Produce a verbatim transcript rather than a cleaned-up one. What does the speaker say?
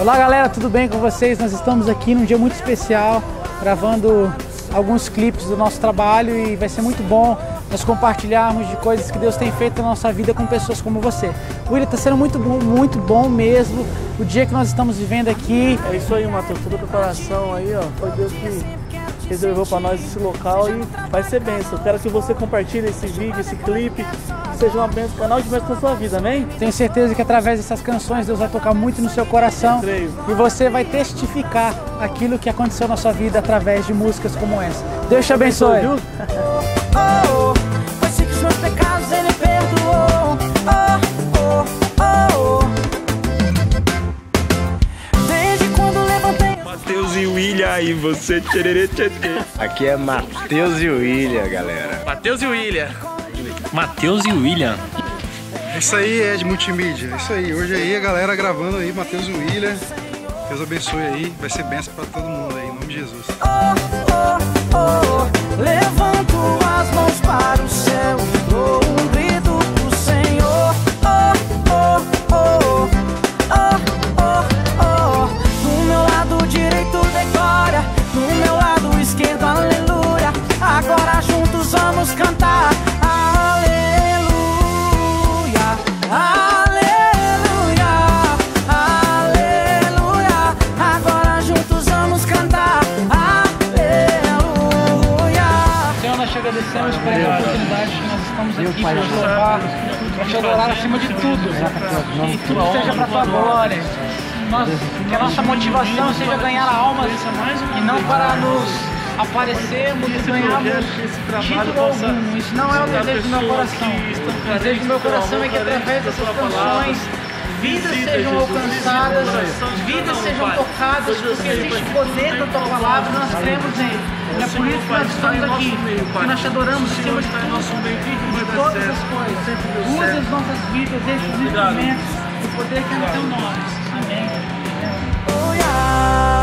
Olá galera, tudo bem com vocês? Nós estamos aqui num dia muito especial, gravando alguns clipes do nosso trabalho e vai ser muito bom nós compartilharmos de coisas que Deus tem feito na nossa vida com pessoas como você. O William, está sendo muito bom, muito bom mesmo o dia que nós estamos vivendo aqui. É isso aí, Matheus, tudo com o coração aí, ó, foi Deus que reservou para nós esse local e vai ser bênção. Eu quero que você compartilhe esse vídeo, esse clipe, que seja uma bênção, canal de bênção na sua vida, amém? Tenho certeza que através dessas canções Deus vai tocar muito no seu coração e você vai testificar aquilo que aconteceu na sua vida através de músicas como essa. Deus te abençoe. Viu? Foi que os meus pecados Ele perdoou. Oh, oh, oh. Desde quando levantei Matheus e William e você tchererê tchetê. Aqui é Matheus e William, galera. Matheus e William. Matheus e William. Isso aí é de multimídia, isso aí. Hoje aí a galera gravando aí, Matheus e William. Deus abençoe aí, vai ser bênção pra todo mundo aí, em nome de Jesus. Oh, oh, oh. Levanto as mãos para o céu, dou um grito pro Senhor. Oh, oh, oh, oh, oh, oh. Do meu lado direito decora, do meu lado esquerdo aleluia. Agora juntos vamos cantar. Agradecemos por essa oportunidade que nós estamos aqui para te louvar, para te adorar acima de tudo, que tudo seja para a tua glória, nós, que a nossa motivação seja ganhar almas e não para nos aparecermos e ganharmos título algum. Isso não é o desejo do meu coração. O desejo do meu coração é que através dessas canções vidas sejam alcançadas, vidas sejam tocadas, porque existe poder na tua palavra e nós cremos nele. É por isso que nós estamos aqui, que nós te adoramos acima de tudo, de todas as coisas. Usa as nossas vidas, esses instrumentos, o poder que é no teu nome. Amém. Oh, yeah.